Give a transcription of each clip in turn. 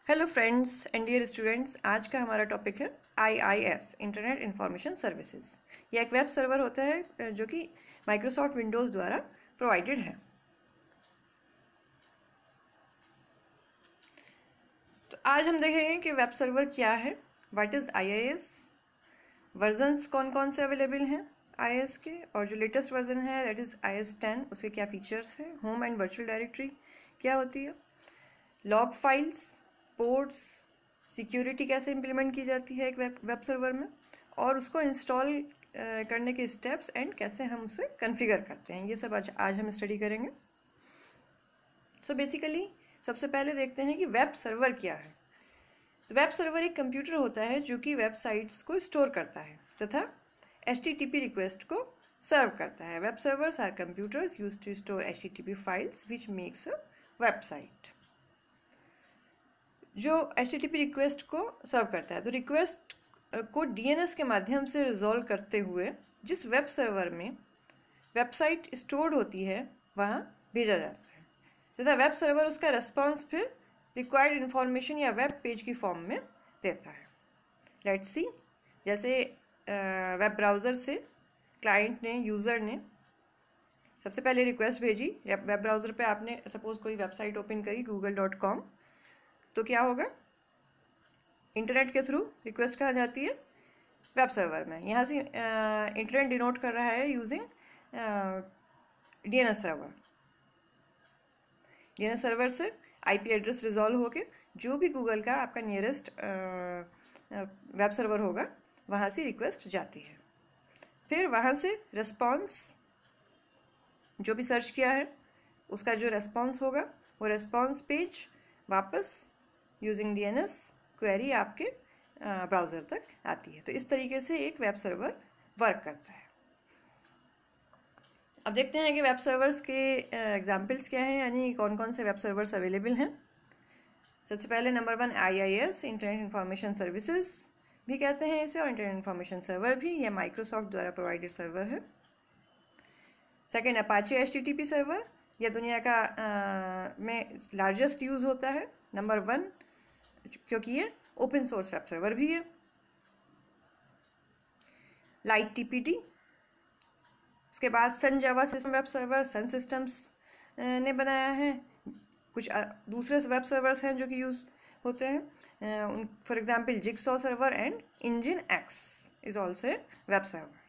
Hello friends and dear students, आज का हमारा टॉपिक है IIS इंटरनेट इंफॉर्मेशन सर्विसेज। यह एक वेब सर्वर होता है जो कि माइक्रोसॉफ्ट विंडोज़ द्वारा प्रोवाइडेड है। तो आज हम देखेंगे कि वेब सर्वर क्या है, व्हाट इज़ IIS, वर्जन्स कौन कौन से अवेलेबल हैं IIS के, और जो लेटेस्ट वर्जन है दैट इज़ IIS 10, उसके क्या फीचर्स हैं, होम एंड वर्चुअल डायरेक्टरी क्या होती है, लॉग फाइल्स, पोर्ट्स, सिक्योरिटी कैसे इम्प्लीमेंट की जाती है एक वेब सर्वर में, और उसको इंस्टॉल करने के स्टेप्स एंड कैसे हम उसे कॉन्फ़िगर करते हैं, ये सब आज हम स्टडी करेंगे। सो बेसिकली सबसे पहले देखते हैं कि वेब सर्वर क्या है। तो वेब सर्वर एक कंप्यूटर होता है जो कि वेबसाइट्स को स्टोर करता है तथा HTTP रिक्वेस्ट को सर्व करता है। Web servers are computers used to store HTTP files which makes a website. जो HTTP रिक्वेस्ट को सर्व करता है, तो रिक्वेस्ट को DNS के माध्यम से रिजॉल्व करते हुए जिस वेब सर्वर में वेबसाइट स्टोर्ड होती है वहाँ भेजा जाता है तथा वेब सर्वर उसका रिस्पॉन्स फिर रिक्वायर्ड इन्फॉर्मेशन या वेब पेज की फॉर्म में देता है। लेट्स सी, जैसे वेब ब्राउज़र से क्लाइंट ने, यूज़र ने सबसे पहले रिक्वेस्ट भेजी, वेब ब्राउज़र पे आपने सपोज़ कोई वेबसाइट ओपन करी google.com, तो क्या होगा, इंटरनेट के थ्रू रिक्वेस्ट कहाँ जाती है, वेब सर्वर में। यहाँ से इंटरनेट डिनोट कर रहा है using DNS server. DNS server से IP एड्रेस रिजॉल्व होके जो भी गूगल का आपका नियरेस्ट वेब सर्वर होगा वहाँ से रिक्वेस्ट जाती है। फिर वहाँ से रिस्पॉन्स, जो भी सर्च किया है उसका जो रिस्पॉन्स होगा वो रिस्पॉन्स पेज वापस यूजिंग DNS क्वेरी आपके ब्राउज़र तक आती है। तो इस तरीके से एक वेब सर्वर वर्क करता है। अब देखते हैं कि वेब सर्वर्स के एग्जाम्पल्स क्या हैं, यानी कौन कौन से वेब सर्वर्स अवेलेबल हैं। सबसे पहले number 1 IIS internet information services भी कहते हैं इसे, और इंटरनेट इंफॉर्मेशन सर्वर भी, यह माइक्रोसॉफ्ट द्वारा प्रोवाइडेड सर्वर है। सेकेंड अपाचे HTTP सर्वर, यह दुनिया का में लार्जेस्ट यूज़ होता है, नंबर 1, क्योंकि ये ओपन सोर्स वेब सर्वर भी है। लाइट TPT, उसके बाद Sun Java system web server Sun systems ने बनाया है। कुछ दूसरे वेब सर्वर्स हैं जो कि यूज़ होते हैं, for example jigsaw server and engine X is also a web server.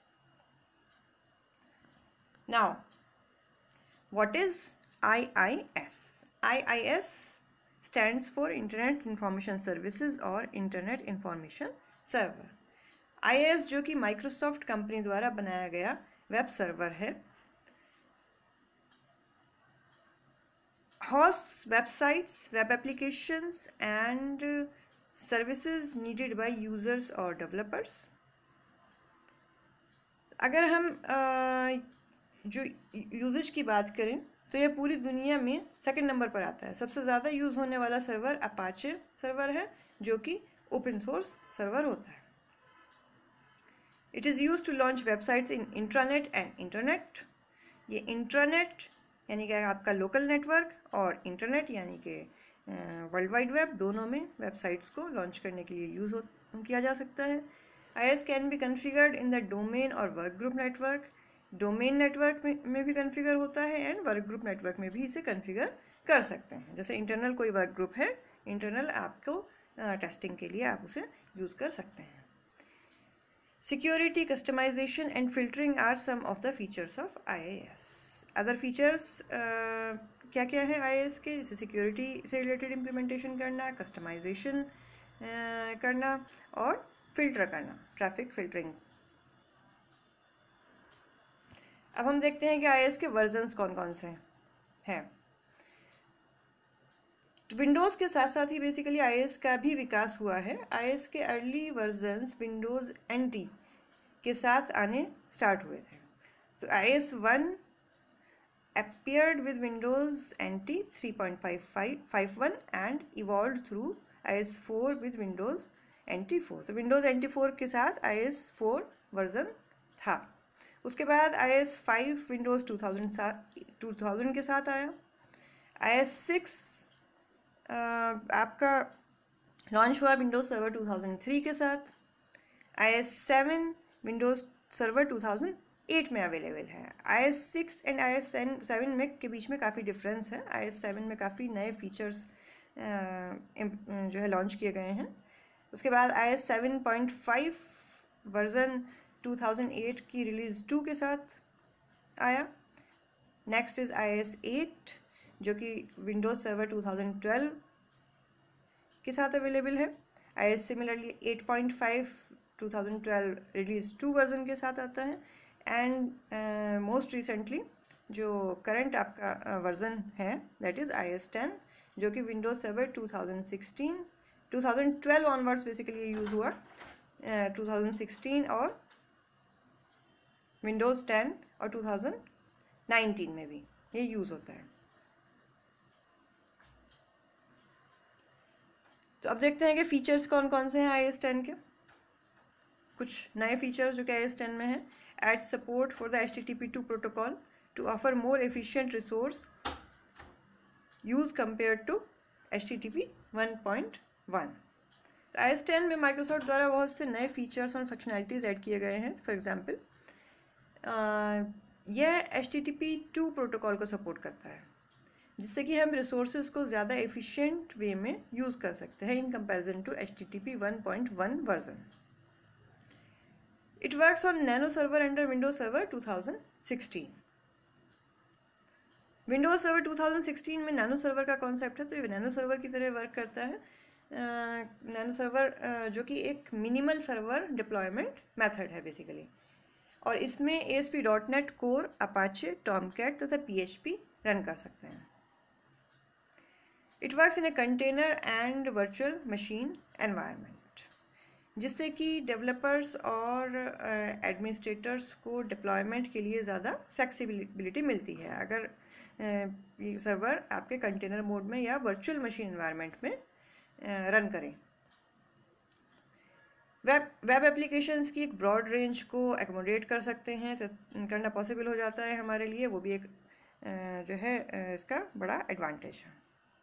Now what is IIS? IIS stands for Internet Information Services और Internet Information Server। IIS जो कि माइक्रोसॉफ्ट कंपनी द्वारा बनाया गया वेब सर्वर है, hosts websites, web applications and services needed by users और developers। अगर हम जो यूजेज की बात करें तो यह पूरी दुनिया में सेकंड नंबर पर आता है। सबसे ज़्यादा यूज़ होने वाला सर्वर अपाचे सर्वर है जो कि ओपन सोर्स सर्वर होता है। It is use to launch websites in intranet and internet. ये इंट्रानेट यानी कि आपका लोकल नेटवर्क, और इंटरनेट यानी कि वर्ल्ड वाइड वेब, दोनों में वेबसाइट्स को लॉन्च करने के लिए यूज़ किया जा सकता है। IIS can be configured in the domain और work group network. Domain network में भी कॉन्फ़िगर होता है एंड वर्क ग्रुप नेटवर्क में भी इसे कॉन्फ़िगर कर सकते हैं। जैसे इंटरनल कोई वर्क ग्रुप है, इंटरनल आपको टेस्टिंग के लिए आप उसे यूज़ कर सकते हैं। Security, customization and filtering are some of the features of IIS। Other features क्या क्या हैं IIS के, जैसे सिक्योरिटी से रिलेटेड इम्प्लीमेंटेशन करना, कस्टमाइजेशन करना और फिल्टर करना, ट्रैफिक फिल्टरिंग। अब हम देखते हैं कि IIS के वर्जन्स कौन कौन से हैं। विंडोज़ के साथ साथ ही बेसिकली IIS का भी विकास हुआ है। IIS के अर्ली वर्जन्स विंडोज़ NT के साथ आने स्टार्ट हुए थे। तो IIS 1 appeared with Windows NT 3.51 and evolved through IIS 4 with Windows NT 4। तो Windows NT 4 के साथ IIS 4 वर्जन था। उसके बाद IIS 5 विंडोज़ 2000 के साथ आया। IIS 6 आपका लॉन्च हुआ विंडोज़ सर्वर 2003 के साथ। IS7 विंडोज़ सर्वर 2008 में अवेलेबल है। IS6 एंड IS7 में के बीच में काफ़ी डिफरेंस है। IS7 में काफ़ी नए फीचर्स जो है लॉन्च किए गए हैं। उसके बाद IS7.5 वर्जन 2008 की रिलीज़ 2 के साथ आया। नेक्स्ट इज़ IS8 जो कि विंडोज़ सर्वर 2012 के साथ अवेलेबल है। सिमिलरली 8.5 2012 रिलीज 2 वर्जन के साथ आता है। एंड मोस्ट रिसेंटली जो करंट आपका वर्जन है दैट इज़ IS10 जो कि Windows server 2012 onwards basically use हुआ। 2016 और विंडोज़ 10 और 2019 में भी ये यूज़ होता है। तो अब देखते हैं कि फ़ीचर्स कौन कौन से हैं IS10 के। कुछ नए फीचर्स जो कि IS10 में है। Add support for the HTTP2 protocol to offer more efficient resource use compare to HTTP 1.1। तो IS10 में माइक्रोसॉफ्ट द्वारा बहुत से नए फीचर्स और फंक्शनैलिटीज़ ऐड किए गए हैं। फॉर एग्जांपल यह HTTP2 प्रोटोकॉल को सपोर्ट करता है जिससे कि हम रिसोर्सेज को ज़्यादा एफिशिएंट वे में यूज़ कर सकते हैं in comparison to HTTP 1.1 version. It works on Nano Server under Windows Server 2016। Windows Server 2016 में नैनो सर्वर का कॉन्सेप्ट है, तो ये नैनो सर्वर की तरह वर्क करता है। नैनो सर्वर जो कि एक मिनिमल सर्वर डिप्लॉयमेंट मेथड है बेसिकली, और इसमें ASP.NET कोर, अपाचे, टॉमकैट तथा PHP रन कर सकते हैं। It works in a container and virtual machine environment, जिससे कि डेवलपर्स और एडमिनिस्ट्रेटर्स को डिप्लॉयमेंट के लिए ज़्यादा फ्लेक्सिबिलिटी मिलती है अगर ये सर्वर आपके कंटेनर मोड में या वर्चुअल मशीन एनवायरनमेंट में रन करें। वेब एप्लीकेशंस की एक ब्रॉड रेंज को एकोमोडेट कर सकते हैं, तो करना पॉसिबल हो जाता है हमारे लिए, वो भी एक जो है इसका बड़ा एडवांटेज है।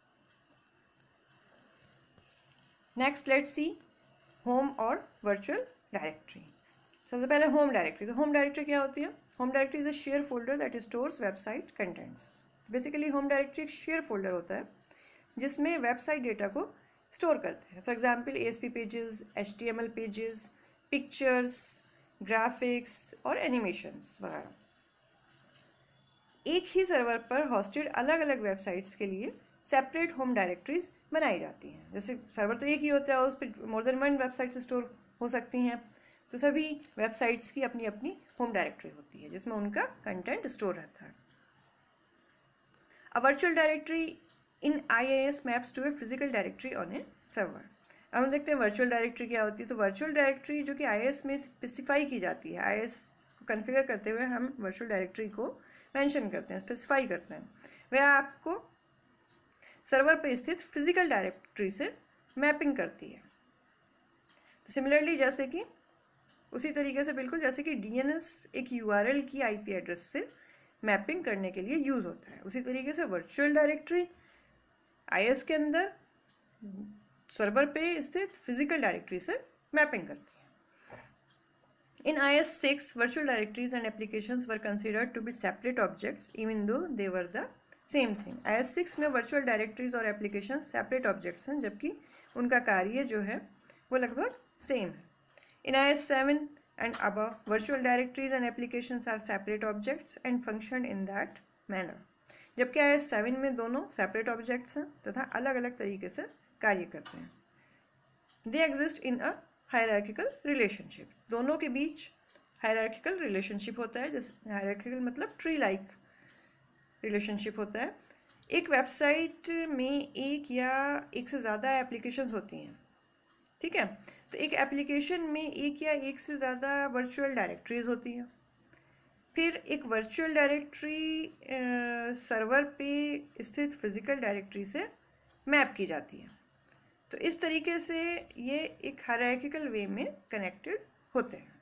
नेक्स्ट लेट्स सी होम और वर्चुअल डायरेक्टरी। सबसे पहले होम डायरेक्टरी। तो होम डायरेक्टरी क्या होती है? Home directory is a share folder that stores website contents. Basically home directory एक शेयर फोल्डर होता है जिसमें वेबसाइट डेटा को स्टोर करते हैं। For example ASP pages, HTML pages, pictures, graphics और एनिमेशंस वगैरह। एक ही सर्वर पर हॉस्टेड अलग अलग वेबसाइट्स के लिए सेपरेट होम डायरेक्टरीज बनाई जाती हैं। जैसे सर्वर तो एक ही होता है, उस पर more than one website store हो सकती हैं, तो सभी वेबसाइट्स की अपनी अपनी होम डायरेक्टरी होती है जिसमें उनका कंटेंट स्टोर रहता है। A virtual directory in IIS maps to a physical directory on a server. अब हम देखते हैं वर्चुअल डायरेक्टरी क्या होती है। तो वर्चुअल डायरेक्टरी जो कि IIS में स्पेसिफाई की जाती है, IIS को कन्फिगर करते हुए हम वर्चुअल डायरेक्टरी को मेंशन करते हैं, स्पेसिफाई करते हैं, वह आपको सर्वर पर स्थित फिजिकल डायरेक्टरी से मैपिंग करती है। तो सिमिलरली जैसे कि उसी तरीके से बिल्कुल जैसे कि DNS एक URL की IP एड्रेस से मैपिंग करने के लिए यूज़ होता है, उसी तरीके से वर्चुअल डायरेक्टरी IIS के अंदर सर्वर पे स्थित फिजिकल डायरेक्टरी से मैपिंग करती है। इन IIS6 virtual directories and applications were considered to be separate objects even though they were the same thing। IIS6 में वर्चुअल डायरेक्टरीज और एप्लीकेशंस सेपरेट ऑब्जेक्ट्स हैं, जबकि उनका कार्य जो है वो लगभग सेम है। In IIS7 and above, virtual directories and applications are separate objects and function in that manner। जबकि IIS7 में दोनों सेपरेट ऑब्जेक्ट्स हैं तथा अलग अलग तरीके से कार्य करते हैं। They exist in a hierarchical relationship। दोनों के बीच hierarchical relationship होता है, जैसे hierarchical मतलब tree like relationship होता है। एक वेबसाइट में एक या एक से ज़्यादा एप्लीकेशंस होती हैं, ठीक है। तो एक एप्लीकेशन में एक या एक से ज़्यादा वर्चुअल डायरेक्टरीज होती हैं। फिर एक वर्चुअल डायरेक्टरी सर्वर पे स्थित फिजिकल डायरेक्टरी से मैप की जाती है। तो इस तरीके से ये एक हायरार्किकल वे में कनेक्टेड होते हैं।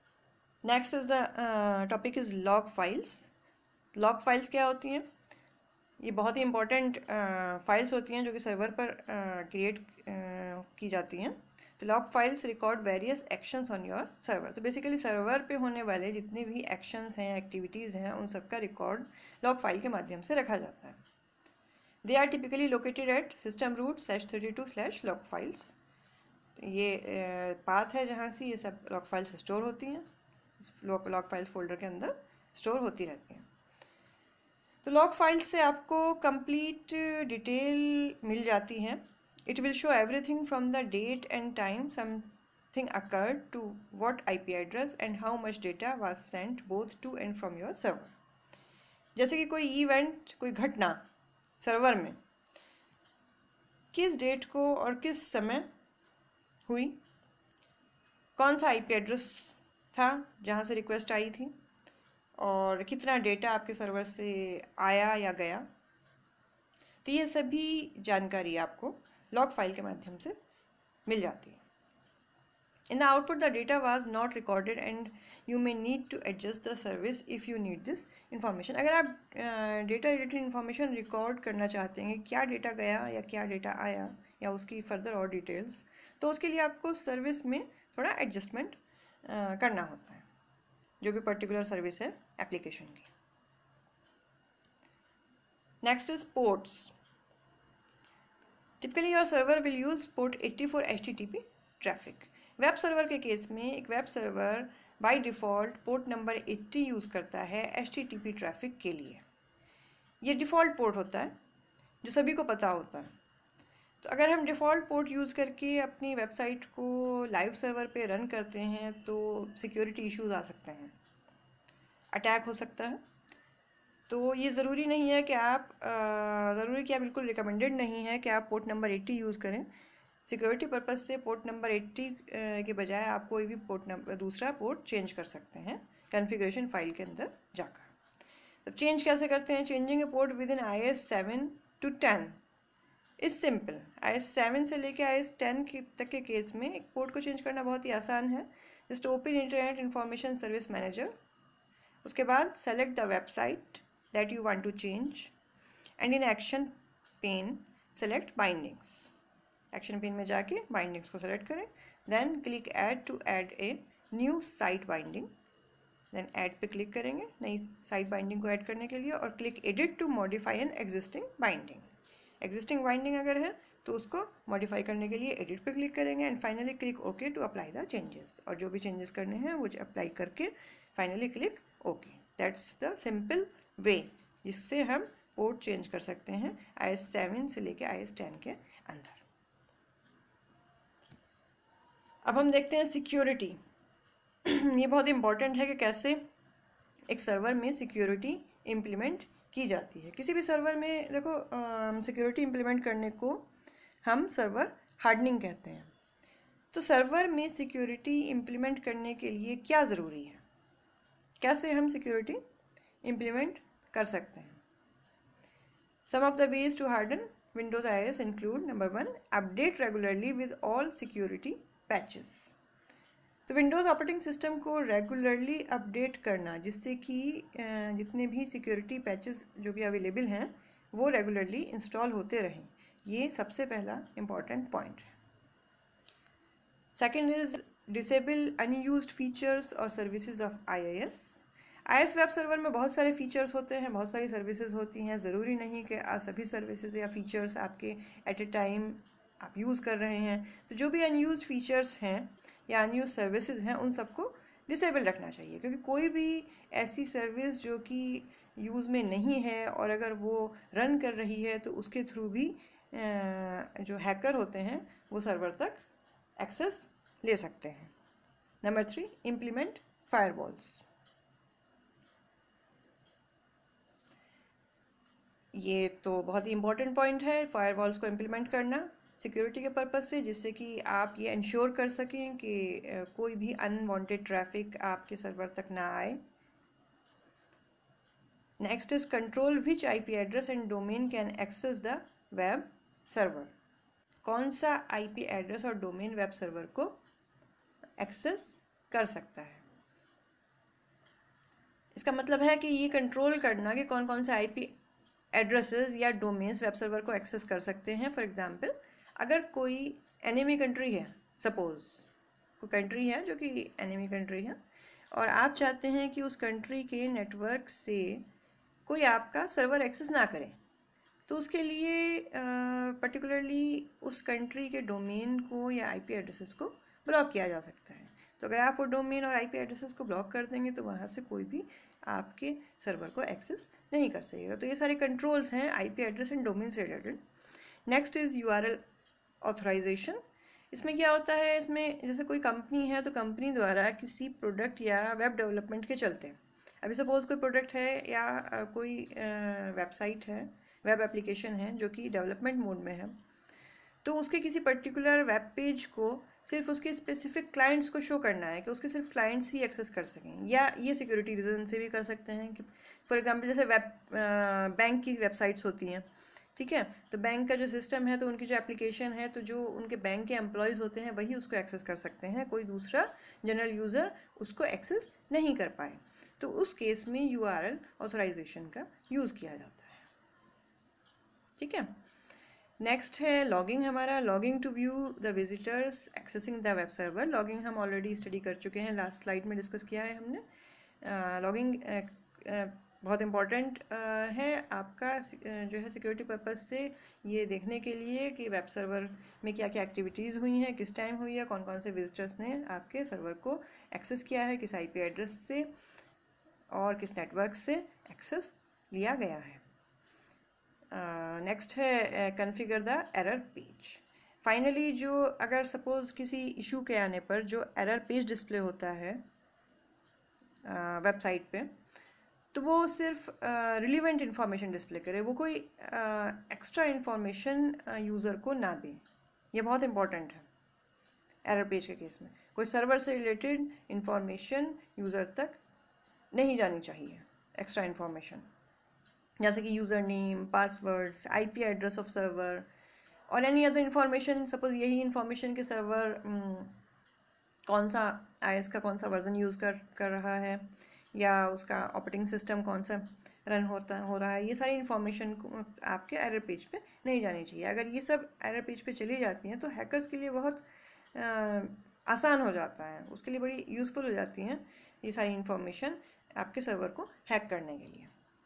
Next is the topic is log files. Log files क्या होती हैं? ये बहुत ही इंपॉर्टेंट फाइल्स होती हैं जो कि सर्वर पर क्रिएट की जाती हैं। तो log files record various actions on your server. तो बेसिकली सर्वर पे होने वाले जितने भी एक्शंस हैं, एक्टिविटीज़ हैं, उन सब का रिकॉर्ड लॉग फाइल के माध्यम से रखा जाता है। They are typically located at system root /32/log files। ये पाथ है जहाँ से ये सब लॉग फाइल्स स्टोर होती हैं, लॉग फाइल्स फोल्डर के अंदर स्टोर होती रहती हैं। तो लॉग फाइल्स से आपको कंप्लीट डिटेल मिल जाती है। It will show everything from the date and time something occurred to what IP address and how much data was sent both to and from your server. जैसे कि कोई event, कोई घटना सर्वर में किस डेट को और किस समय हुई, कौन सा IP एड्रेस था जहाँ से रिक्वेस्ट आई थी, और कितना डेटा आपके सर्वर से आया या गया। तो ये सभी जानकारी आपको लॉग फाइल के माध्यम से मिल जाती है। In the output the data was not recorded and you may need to adjust the service if you need this information. अगर आप डेटा रिलेटेड इंफॉर्मेशन रिकॉर्ड करना चाहते हैं, क्या डेटा गया या क्या डेटा आया या उसकी फर्दर और डिटेल्स, तो उसके लिए आपको सर्विस में थोड़ा एडजस्टमेंट करना होता है, जो भी पर्टिकुलर सर्विस है एप्लीकेशन की। Next is ports. Typically your server will use port 80 for HTTP traffic. Web server के केस में एक web server by default port number 80 use करता है HTTP ट्रैफिक के लिए। ये डिफ़ॉल्ट पोर्ट होता है जो सभी को पता होता है। तो अगर हम डिफ़ॉल्ट पोर्ट यूज़ करके अपनी वेबसाइट को लाइव सर्वर पे रन करते हैं तो सिक्योरिटी इश्यूज आ सकते हैं, अटैक हो सकता है। तो ये ज़रूरी नहीं है कि आप बिल्कुल रिकमेंडेड नहीं है कि आप पोर्ट नंबर 80 यूज़ करें। सिक्योरिटी पर्पज़ से पोर्ट नंबर 80 के बजाय आप कोई भी दूसरा पोर्ट चेंज कर सकते हैं कॉन्फ़िगरेशन फाइल के अंदर जाकर। तो चेंज कैसे करते हैं? Changing a port within IS 7 to 10 is simple. IS 7 से लेके IS 10 तक के केस में एक पोर्ट को चेंज करना बहुत ही आसान है। Just open internet information service manager, उसके बाद select the website that you want to change and in action pane select bindings। action pane में जाके bindings को select करें, then click add to add a new site binding, then add पे click करेंगे नई site binding को add करने के लिए, और click edit to modify an existing binding। existing binding अगर है तो उसको modify करने के लिए edit पे click करेंगे and finally click OK to apply the changes। और जो भी changes करने हैं वो apply करके finally click OK। that's the simple वे जिससे हम पोर्ट चेंज कर सकते हैं IS 7 से लेके IS 10 के अंदर। अब हम देखते हैं सिक्योरिटी। ये बहुत इम्पॉर्टेंट है कि कैसे एक सर्वर में सिक्योरिटी इम्प्लीमेंट की जाती है। किसी भी सर्वर में देखो सिक्योरिटी इम्प्लीमेंट करने को हम सर्वर हार्डनिंग कहते हैं। तो सर्वर में सिक्योरिटी इम्प्लीमेंट करने के लिए क्या ज़रूरी है, कैसे हम सिक्योरिटी इम्प्लीमेंट कर सकते हैं। Some of the ways to harden Windows IIS include number 1 update regularly with all security patches. तो विंडोज़ ऑपरेटिंग सिस्टम को रेगुलरली अपडेट करना जिससे कि जितने भी सिक्योरिटी पैचेस जो भी अवेलेबल हैं वो रेगुलरली इंस्टॉल होते रहें, ये सबसे पहला इम्पॉर्टेंट पॉइंट है। Second is disable unused features और services of IIS। IIS web server में बहुत सारे फीचर्स होते हैं, बहुत सारी सर्विसेज होती हैं। ज़रूरी नहीं कि आप सभी सर्विसेज या फीचर्स आपके एट ए टाइम आप यूज़ कर रहे हैं। तो जो भी अनयूज्ड फीचर्स हैं या अनयूज्ड सर्विसेज हैं उन सबको डिसेबल रखना चाहिए, क्योंकि कोई भी ऐसी सर्विस जो कि यूज़ में नहीं है और अगर वो रन कर रही है तो उसके थ्रू भी जो हैकर होते हैं वो सर्वर तक एक्सेस ले सकते हैं। Number 3 implement firewalls. ये तो बहुत ही इम्पोर्टेंट पॉइंट है, फायरवॉल्स को इम्प्लीमेंट करना सिक्योरिटी के पर्पज़ से, जिससे कि आप ये इंश्योर कर सकें कि कोई भी अनवांटेड ट्रैफिक आपके सर्वर तक ना आए। Next is control which IP address and domain can access the web server. कौन सा IP एड्रेस और डोमेन वेब सर्वर को एक्सेस कर सकता है। इसका मतलब है कि ये कंट्रोल करना कि कौन कौन से IP एड्रेसेस या डोमेन्स वेब सर्वर को एक्सेस कर सकते हैं। फॉर एग्जांपल, अगर कोई एनिमी कंट्री है, सपोज कोई कंट्री है जो कि एनिमी कंट्री है, और आप चाहते हैं कि उस कंट्री के नेटवर्क से कोई आपका सर्वर एक्सेस ना करे, तो उसके लिए पर्टिकुलरली उस कंट्री के डोमेन को या आईपी एड्रेसेस को ब्लॉक किया जा सकता है। तो अगर आप वो डोमेन और आईपी एड्रेसेस को ब्लॉक कर देंगे तो वहाँ से कोई भी आपके सर्वर को एक्सेस नहीं कर सकेगा। तो ये सारे कंट्रोल्स हैं आईपी एड्रेस एंड डोमेन से रिलेटेड। Next is URL authorization. इसमें क्या होता है, इसमें जैसे कोई कंपनी है तो कंपनी द्वारा किसी प्रोडक्ट या वेब डेवलपमेंट के चलते, अभी सपोज़ कोई प्रोडक्ट है या कोई वेबसाइट है, वेब एप्लीकेशन है जो कि डेवलपमेंट मोड में है, तो उसके किसी पर्टिकुलर वेब पेज को सिर्फ उसके स्पेसिफिक क्लाइंट्स को शो करना है कि उसके सिर्फ क्लाइंट्स ही एक्सेस कर सकें, या ये सिक्योरिटी रीज़न से भी कर सकते हैं कि फॉर एग्जांपल जैसे बैंक की वेबसाइट्स होती हैं, ठीक है, तो बैंक का जो सिस्टम है, तो उनकी जो एप्लीकेशन है, तो जो उनके बैंक के एम्प्लॉयज़ होते हैं वही उसको एक्सेस कर सकते हैं, कोई दूसरा जनरल यूज़र उसको एक्सेस नहीं कर पाए। तो उस केस में यूआरएल ऑथराइजेशन का यूज़ किया जाता है। ठीक है, नेक्स्ट है लॉगिंग हमारा। Logging to view the visitors accessing the web server. Logging हम ऑलरेडी स्टडी कर चुके हैं, लास्ट स्लाइड में डिस्कस किया है हमने। लॉगिंग बहुत इम्पॉर्टेंट है आपका जो है सिक्योरिटी पर्पज़ से ये देखने के लिए कि वेब सर्वर में क्या क्या एक्टिविटीज़ हुई हैं, किस टाइम हुई है, कौन कौन से विजिटर्स ने आपके सर्वर को एक्सेस किया है, किस आईपी एड्रेस से और किस नेटवर्क से एक्सेस लिया गया है। नेक्स्ट है configure the error page. Finally जो अगर सपोज़ किसी इशू के आने पर जो एरर पेज डिस्प्ले होता है वेबसाइट पे, तो वो सिर्फ रिलीवेंट इन्फॉर्मेशन डिस्प्ले करे, वो कोई एक्स्ट्रा इन्फॉर्मेशन यूज़र को ना दे। ये बहुत इंपॉर्टेंट है एरर पेज के केस में। कोई सर्वर से रिलेटेड इन्फॉर्मेशन यूज़र तक नहीं जानी चाहिए, एक्स्ट्रा इन्फॉर्मेशन जैसे कि user name, passwords, IP address of server और एनी अदर इन्फॉर्मेशन। सपोज यही इन्फॉर्मेशन के सर्वर कौन सा आईएस का कौन सा वर्जन यूज़ कर रहा है, या उसका ऑपरेटिंग सिस्टम कौन सा रन हो रहा है, ये सारी इन्फॉर्मेशन आपके एरर पेज पे नहीं जानी चाहिए। अगर ये सब एरर पेज पे चली जाती हैं तो हैकर्स के लिए बहुत आसान हो जाता है, उसके लिए बड़ी यूज़फुल हो जाती हैं ये सारी इन्फॉर्मेशन आपके सर्वर को हैक करने के लिए।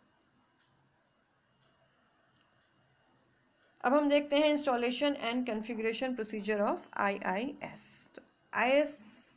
अब हम देखते हैं installation and configuration procedure of IIS। तो IIS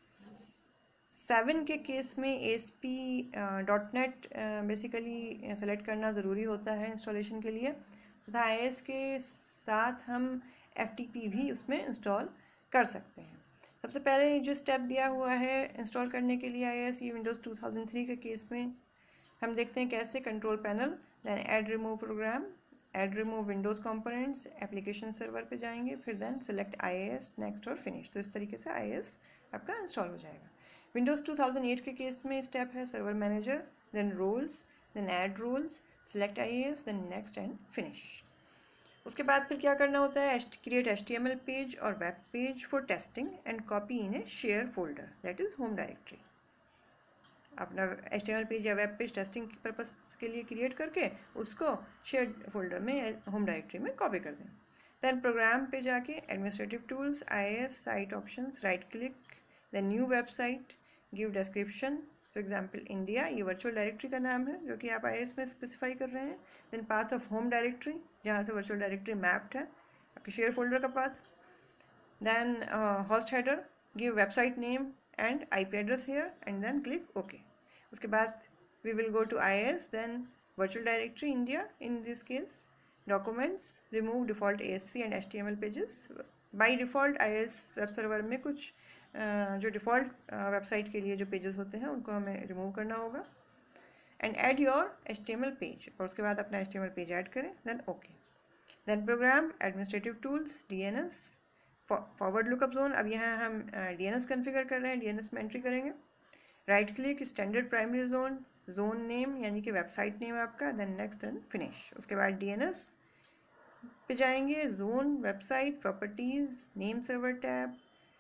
7 के केस में ASP.NET बेसिकली सेलेक्ट करना ज़रूरी होता है इंस्टॉलेशन के लिए, तथा IIS के साथ हम FTP भी उसमें इंस्टॉल कर सकते हैं। सबसे पहले जो स्टेप दिया हुआ है इंस्टॉल करने के लिए IIS, ये विंडोज़ 2003 के केस में हम देखते हैं कैसे। Control panel, then add remove program, add remove Windows components, application server पे जाएंगे, फिर देन सेलेक्ट IIS, नेक्स्ट और फिनिश। तो इस तरीके से IIS आपका इंस्टॉल हो जाएगा। विंडोज़ 2008 के केस में स्टेप है server manager, then roles, then add roles, select IIS, then next and finish. उसके बाद फिर क्या करना होता है, क्रिएट HTML पेज और web page for testing and copy in a share folder, that is home directory. अपना HTML पेज या वेब पेज टेस्टिंग पर्पस के लिए क्रिएट करके उसको शेयर फोल्डर में होम डायरेक्टरी में कॉपी कर दें। देन प्रोग्राम पे जाके administrative tools, IIS, site options, right click, then new website, give description, for example India, ये वर्चुअल डायरेक्टरी का नाम है जो कि आप IIS में स्पेसिफाई कर रहे हैं। Then path of home directory, जहाँ से वर्चुअल डायरेक्टरी मैप्ड है, आपके शेयर फोल्डर का path. Then host header, give website name and IP address here, and then click OK. उसके बाद we will go to IIS, then virtual directory India in this case, documents, remove default ASP and HTML pages. by default IIS web server में कुछ जो default website के लिए जो pages होते हैं उनको हमें रिमूव करना होगा। And add your HTML page, और उसके बाद अपना HTML पेज ऐड करें, then OK। Then program, administrative tools, DNS, forward lookup zone. अब यहाँ हम DNS कॉन्फ़िगर कर रहे हैं, DNS में एंट्री करेंगे। Right click, standard primary zone, zone name यानी कि वेबसाइट नेम आपका, देन नेक्स्ट एंड फिनिश। उसके बाद DNS पे जाएंगे, zone, website, properties, name server tab,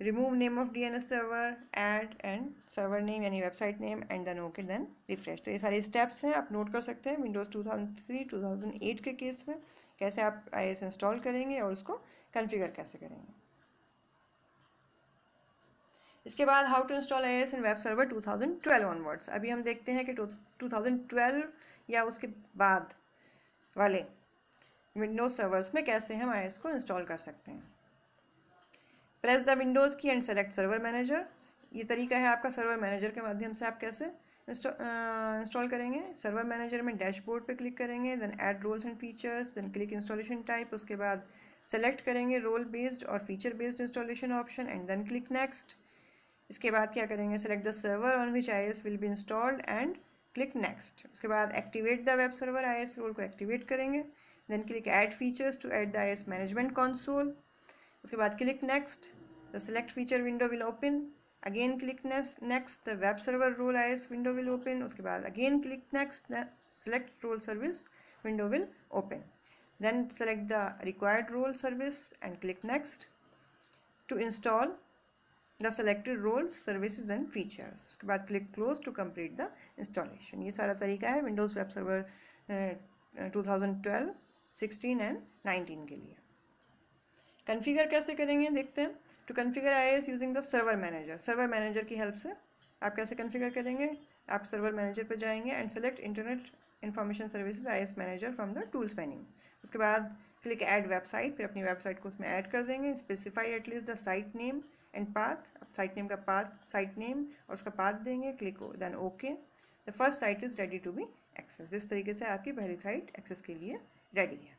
remove name of DNS server, add and server name यानी website name and then okay then refresh. तो ये सारे स्टेप्स हैं, आप नोट कर सकते हैं विंडोज़ 2003 2008 के केस में कैसे आप IIS इंस्टॉल करेंगे और उसको कॉन्फ़िगर कैसे करेंगे। इसके बाद how to install IIS in web server 2012 onwards. अभी हम देखते हैं कि 2012 या उसके बाद वाले विंडोज़ सर्वर्स में कैसे हम IIS को इंस्टॉल कर सकते हैं। Press the Windows key and select server manager. ये तरीका है आपका सर्वर मैनेजर के माध्यम से आप कैसे इंस्टॉल करेंगे। सर्वर मैनेजर में डैशबोर्ड पे क्लिक करेंगे, then add roles and features, then click installation type. उसके बाद सेलेक्ट करेंगे रोल बेस्ड और feature based installation option and then click next. इसके बाद क्या करेंगे, select the server on which IIS will be installed and click next. उसके बाद activate the web server IIS role को एक्टिवेट करेंगे, then click add features to add the IIS management console. उसके बाद click next, the select feature window will open, again click next, the web server role IIS window will open. उसके बाद again click next, the select role service window will open, then select the required role service and click next to install the selected roles services and features. उसके बाद click close to complete the installation. ये सारा तरीका है Windows web server 2012, 16 and 19 के लिए। Configure कैसे करेंगे देखते हैं। To configure IIS using the server manager. Server manager की हेल्प से आप कैसे कॉन्फ़िगर करेंगे, आप सर्वर मैनेजर पर जाएंगे and select internet information services IIS manager from the tools menu. उसके बाद क्लिक ऐड वेबसाइट, फिर अपनी वेबसाइट को उसमें ऐड कर देंगे। Specify at least the site name and path. अब साइट नेम का पाथ, साइट नेम और उसका पाथ देंगे, click then okay. The first site is ready to be access. इस तरीके से आपकी पहली साइट एक्सेस के लिए रेडी है।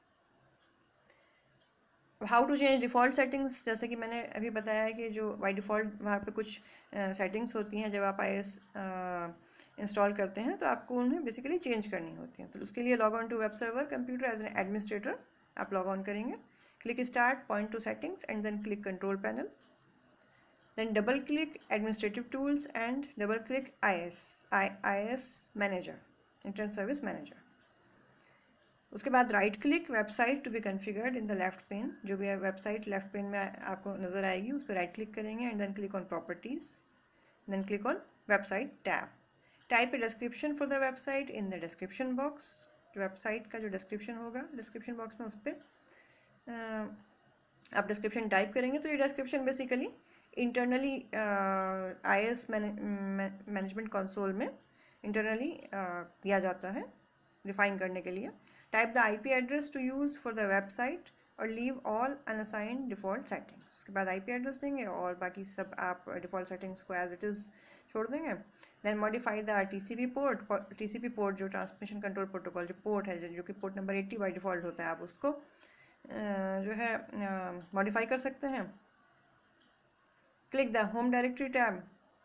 How to change default settings. जैसे कि मैंने अभी बताया है कि जो बाई डिफ़ॉल्ट वहाँ पे कुछ सेटिंग्स होती हैं जब आप IIS इंस्टॉल करते हैं तो आपको उन्हें बेसिकली चेंज करनी होती हैं। तो उसके लिए log on to web server computer as an administrator आप लॉग ऑन करेंगे, click start, point to settings and then click control panel, then double click administrative tools and double click IIS manager, internet service manager। उसके बाद right click website to be configured in the left pane. जो भी website left pen में आपको नज़र आएगी उस पर राइट क्लिक करेंगे and then click on properties, then click on website tab. Type a description for the website in the description box. जो वेबसाइट का जो डिस्क्रिप्शन होगा डिस्क्रिप्शन बॉक्स में उस पर आप डिस्क्रिप्शन टाइप करेंगे। तो ये description basically internally IIS management console में इंटरनली किया जाता है डिफाइन करने के लिए। Type the IP address to use for the website और leave all unassigned default settings. उसके बाद IP एड्रेस देंगे और बाकी सब आप डिफ़ॉल्ट सेटिंग्स को एज इट इज़ छोड़ देंगे। Then modify the TCP port. TCP port जो ट्रांसमिशन कंट्रोल प्रोटोकॉल जो पोर्ट है जो कि पोर्ट नंबर 80 बाई डिफ़ॉल्ट होता है, आप उसको जो है मॉडिफाई कर सकते हैं। Click the home directory tab.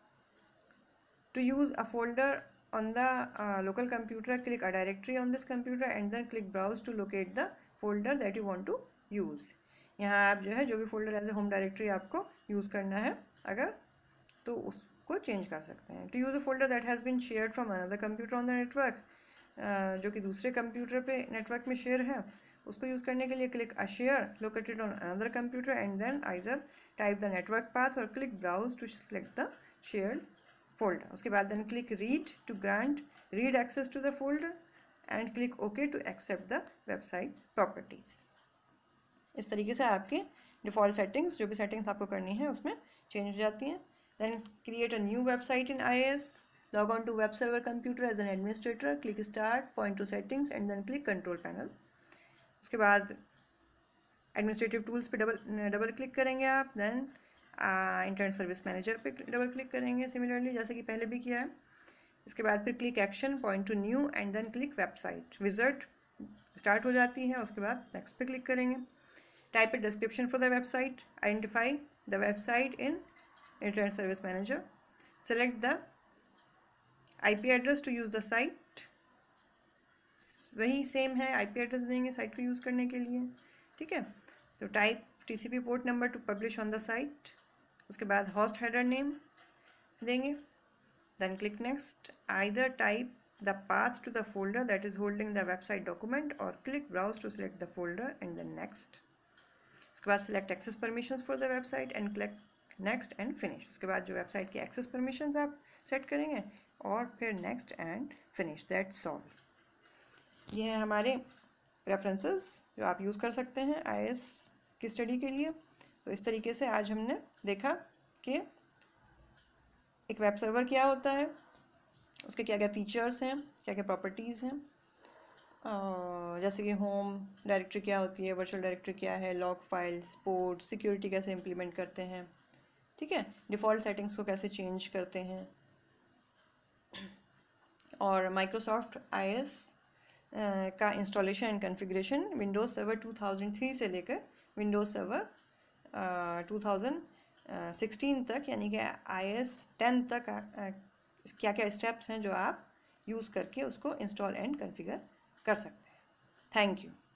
To use a folder on the local computer, click a directory on this computer and then click browse to locate the folder that you want to use। यहाँ आप जो है जो भी folder as a home directory आपको use करना है अगर तो उसको चेंज कर सकते हैं। To use a folder that has been shared from another computer on the network. जो कि दूसरे कंप्यूटर पे नेटवर्क में शेयर है उसको यूज़ करने के लिए click a share located on another computer and then either type the network path और click browse to select the shared folder. उसके बाद then click read to grant read access to the folder and click okay to accept the website properties. इस तरीके से आपकी default settings जो भी settings आपको करनी है उसमें चेंज हो जाती हैं। Then create a new website in IIS। Log on to web server computer as an administrator, click start, point to settings and then click control panel। उसके बाद एडमिनिस्ट्रेटिव टूल्स पे डबल क्लिक करेंगे आप, then internet service manager पे double click करेंगे similarly जैसे कि पहले भी किया है। इसके बाद फिर click action, point to new and then click website. Wizard start हो जाती है। उसके बाद नेक्स्ट पे क्लिक करेंगे। Type a description for the website, identify the website in internet service manager, select the IP address to use the site. वही same है, IP address देंगे साइट को यूज़ करने के लिए, ठीक है। तो type TCP port number to publish on the site. उसके बाद होस्ट हेडर नेम देंगे, then click next. Either type the path to the folder that is holding the website document और click browse to select the folder and then next. उसके बाद select access permissions for the website and next and finish, उसके बाद जो website की access permissions आप set करेंगे और फिर next and finish, that's all. ये हैं हमारे रेफरेंसेस जो आप यूज़ कर सकते हैं IAS की स्टडी के लिए। तो इस तरीके से आज हमने देखा कि एक वेब सर्वर क्या होता है, उसके क्या क्या फीचर्स हैं, क्या क्या प्रॉपर्टीज़ हैं, जैसे कि होम डायरेक्टरी क्या होती है, वर्चुअल डायरेक्टरी क्या है, लॉग फाइल्स, पोर्ट, सिक्योरिटी कैसे इम्प्लीमेंट करते हैं, ठीक है, डिफ़ॉल्ट सेटिंग्स को कैसे चेंज करते हैं, और माइक्रोसॉफ्ट IAS का installation and configuration Windows server 2003 से लेकर विंडोज़ सर्वर 2016 तक, यानी कि IAS 10 तक क्या क्या स्टेप्स हैं जो आप यूज़ करके उसको इंस्टॉल एंड कॉन्फ़िगर कर सकते हैं। Thank you.